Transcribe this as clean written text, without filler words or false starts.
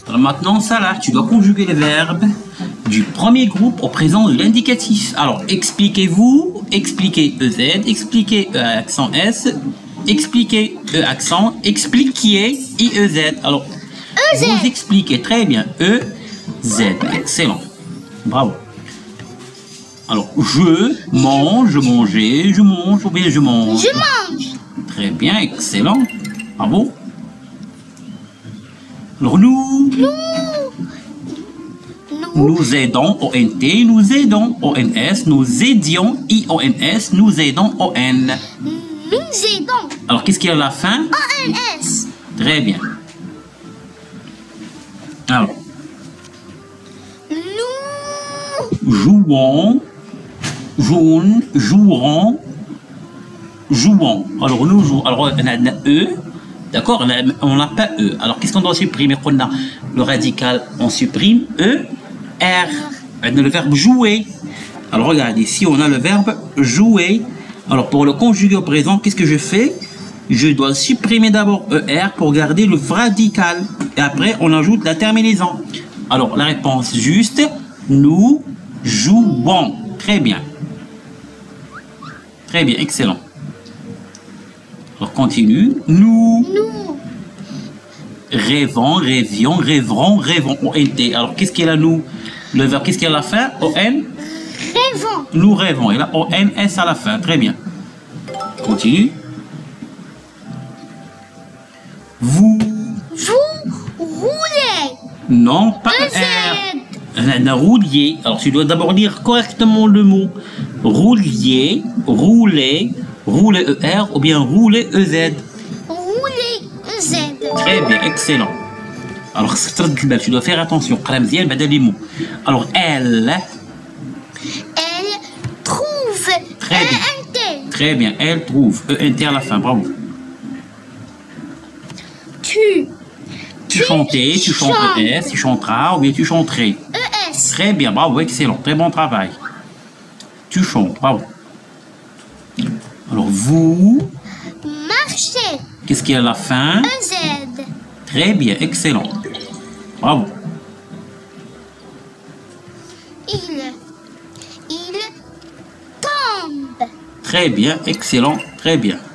Alors maintenant, Salah, tu dois conjuguer les verbes du premier groupe au présent de l'indicatif. Alors, expliquez-vous, expliquez EZ, expliquez E accent S, expliquez E accent, expliquiez IEZ. Alors, vous expliquez très bien EZ. Excellent. Bravo. Alors, je mange, manger, je mange ou bien je mange. Je mange. Très bien, excellent. Bravo. Alors, nous aidons, ONT, nous aidons, ONS, nous aidions, IONS, nous aidons, ON. Nous aidons. Alors, qu'est-ce qu'il y a à la fin? ONS. Très bien. Alors, Nous jouons, jouerons, jouons. Alors, nous jouons. Alors, on a E. D'accord? On n'a pas E. Alors, qu'est-ce qu'on doit supprimer? On a le radical, on supprime E, R. On a le verbe jouer. Alors, regardez, ici, on a le verbe jouer. Alors, pour le conjuguer au présent, qu'est-ce que je fais? Je dois supprimer d'abord ER pour garder le radical. Et après, on ajoute la terminaison. Alors, la réponse juste, nous jouons. Très bien. Très bien, excellent. Alors, continue. Nous rêvons, rêvions, rêverons, rêvons. ONT. Alors, qu'est-ce qu'il y a là, nous? Le verbe, qu'est-ce qu'il y a à la fin? ON. rêvons. Nous rêvons. Et là, ONS à la fin. Très bien. Continue. Vous Roulez. Non, pas R. Roulier. Alors, tu dois d'abord dire correctement le mot. Roulier, rouler, rouler ER ou bien rouler EZ. Roulez Z. Très bien, excellent. Alors, tu dois faire attention. Les mots. Alors, elle. Elle trouve. Très bien. ENT. Très bien, elle trouve. ENT à la fin, bravo. Tu chantais, tu chanterais, tu chanteras ou bien tu chanterais. ES. Très bien, bravo, excellent, très bon travail. Tu chantes, bravo. Alors, vous, Marchez. qu'est-ce qu'il y a à la fin? EZ. Très bien, excellent. Bravo. Il tombe. Très bien, excellent, très bien.